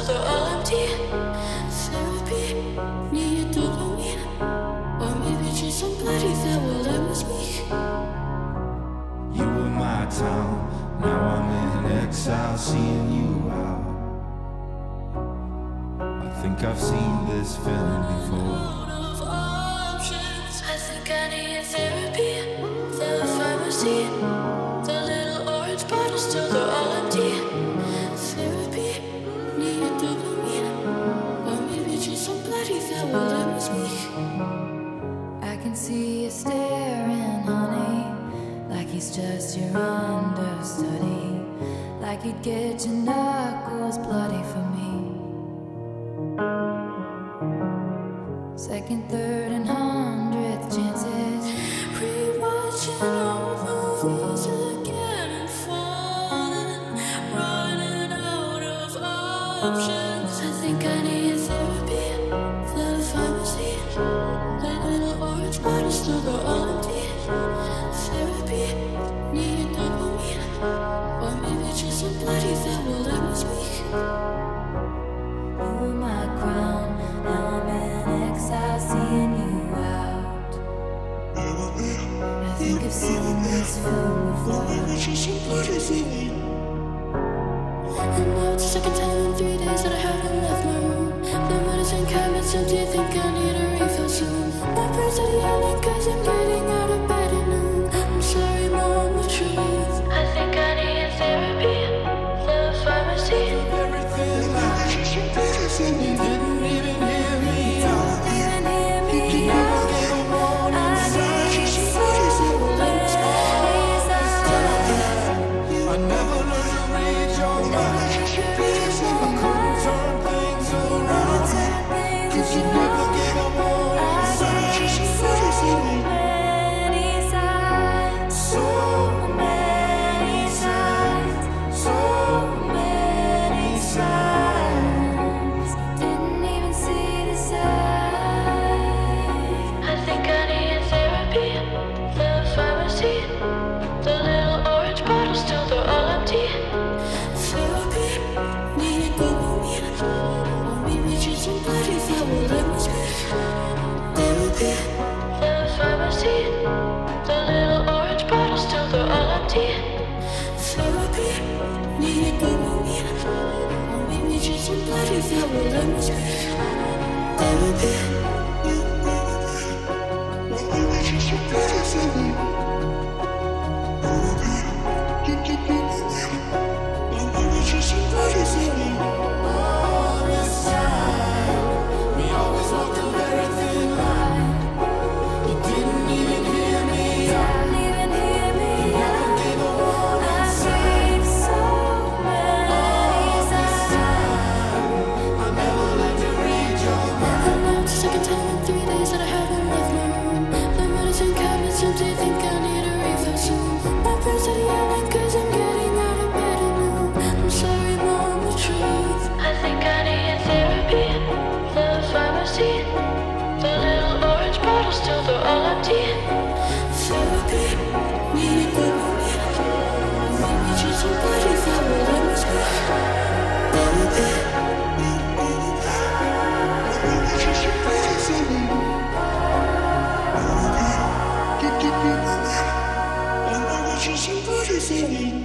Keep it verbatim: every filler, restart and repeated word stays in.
still they're all empty. Therapy, need dopamine, or maybe just somebody that will let me speak. You were my town, now I'm in exile, seeing you out. I think I've seen this feeling before. I think I need therapy, the pharmacy, the little orange bottles still they're all empty. Therapy, need dopamine, or maybe just somebody that will let me speak. I can see you staring, honey, like he's just your understudy, like you'd get your knuckles bloody for me. Second, third, and hundredth chances, rewatching old movies again and falling, running out of options. I think I need therapy, the pharmacy, the little orange bottles still they're all empty. Therapy, need dopamine, or maybe just somebody that will let me speak. you were my crown, now I'm in exile, seeing you out. I think I've seen this film before. And now it's the second time in three days that I haven't left my room. The medicine cabinet's empty, I think I need a refill soon. My prayers are yelling cause I'm getting out of bed at noon. I'm sorry mom, the truth, I think I need therapy, the pharmacy. Everything I you didn't even hear me out. Even hear me You out. never gave a warning sign. I never learned to read your mind. I couldn't turn things around, cause you never gave a warning sign. Many signs, So many signs, so many signs. Didn't even see the sign. I think I need therapy, the pharmacy, the little orange bottles still they're all empty. Therapy, need dopamine, or maybe just somebody that will let me speak. Therapy, the pharmacy, the little orange bottles still they're all empty. Therapy, need dopamine, or maybe just somebody that will let me speak. Therapy. all this time, we always walked a very thin line. You didn't even hear me out. Didn't even hear me Never out. gave a warning I sign. see so many signs. I never learned to read your mind. And now it's the second time in three days that I haven't left my room. The medicine cabinet's empty, think I need a refill soon. My prayers are yelling cause I'm getting out of bed at noon. I'm sorry mom, the truth, I think I need therapy, the pharmacy, the little orange bottles still they're all empty. Therapy, need dopamine, maybe just somebody that will let me speak. Therapy. Somebody say me.